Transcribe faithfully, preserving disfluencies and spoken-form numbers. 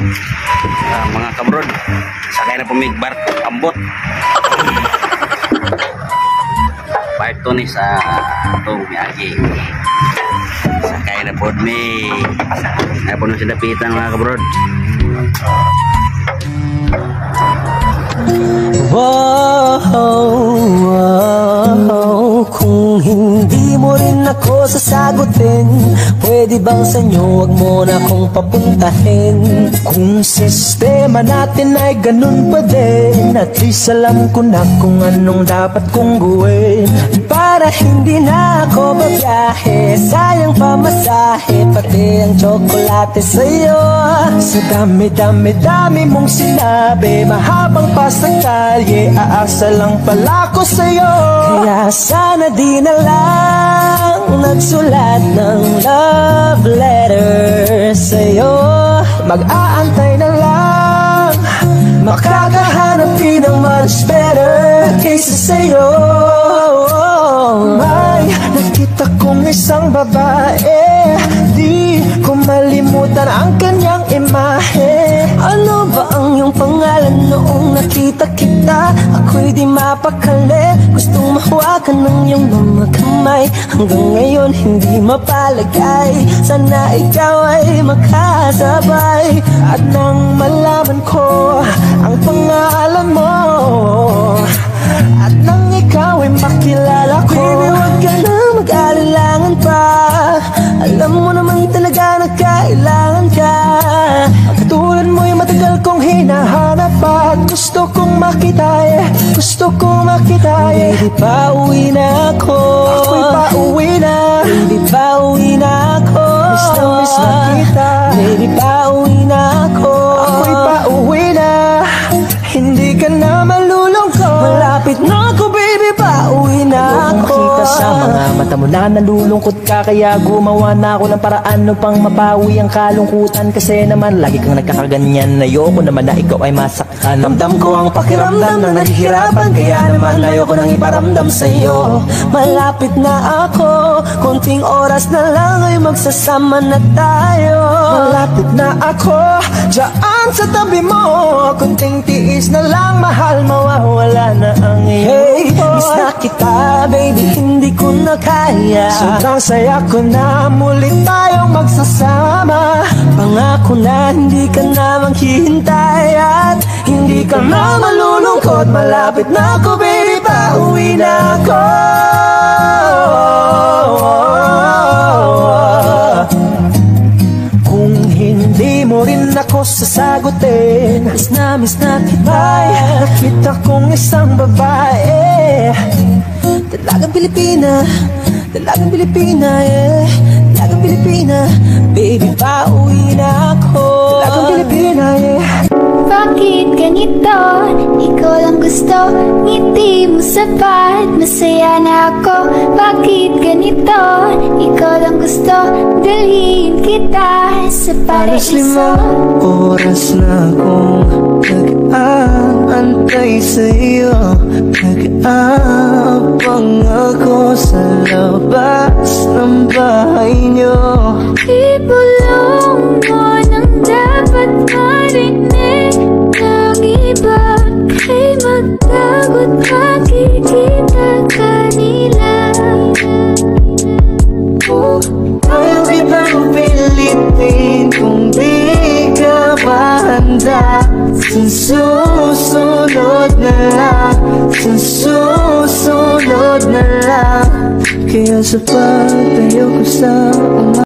uh, mga kabrod, sakay na pumigbar ambot. Part two ni sa itong miyagi. Sakay na po ni na po nung sinapitan mga kabrod. Wow, wow, kung hindi mo rin ako sasagutin, pwede bang sa inyo wag mo na akong papuntahin? Kung sistema natin ay ganun pa din, at least alam ko na kung anong dapat kong gawin. Para hindi na ako babiyahe, sayang pamasahe, pati ang tsokolate sa'yo. Sa dami-dami-dami mong sinabi, mahabang pa sa kalye, aasa lang pala ko sa'yo. Kaya sana di na lang nagsulat ng love letter sa'yo. Mag-aantay na lang, makakahanap din ng much better kaysa sa'yo. May nakita kong isang babae, di ko malimutan ang kanyang imahe. Ano ba ang iyong pangalan noong nakita kita? Ako'y di mapakali, gustong mahawakan ng iyong mga kamay. Hanggang ngayon hindi mapalagay, sana ikaw ay makasabay. At nang malaman ko ang pangalan mo, at nang ikaw ay makilala ko, baby, wag ka na mag-alilangan pa. Alam mo naman talaga na kailangan ka. Ang katulad mo'y matagal kong hinahanap pa, at gusto kong makita eh, gusto kong makita eh. Baby, pauwi na ako, ako'y pauwi na. Baby, pauwi na ako, miss na miss na kita. Baby, pauwi na ako, ako'y pauwi na. Hindi ka na malulungkot, malapit na ako baby, pauwi na ako. Makita sa mga mata mo na nalulungkot ka, kaya gumawa na ako ng paraan upang mapawi ang kalungkutan. Kasi naman lagi kang nagkakaganyan, ayoko naman na ikaw ay masaktan. Ramdam ko ang pakiramdam ng nahihirapan, kaya naman ayoko nang iparamdam sa'yo. Malapit na ako, konting oras na lang ay magsasama na tayo. Malapit na ako, dyan sa tabi mo, konting tiis na lang mahal, mawawala na ang iyong boy. Miss na kita baby, hindi ko na kaya. Sobrang saya ko na muli tayong magsasama. Pangako na hindi ka na maghihintay, at hindi ka na malulungkot. Malapit na ako baby, pauwi na ako. Kung hindi mo rin ako sasagutin, miss na miss na kita. Nakita kong isang babae, dalagang Pilipina, dalagang Pilipina, yeah. Dalagang Pilipina, baby, pauwi na ako. Dalagang Pilipina, yeah. Bakit ganito? Ikaw lang gusto, ngiti mo sapat, masaya na ako. Bakit ganito? Ikaw lang gusto, dalhin kita sa Alas paraiso. limang oras na akong nag-aantay sa'yo, nag-aabang ako sa labas ng bahay niyo. Ibulong mo nang dapat marinig ng iba, kay magtagot makikita kanila. Ayaw kitang pilitin kung di ka mahanda. Sa susunod na lang, sa susunod na lang. Kaya sa pagtayo ko sa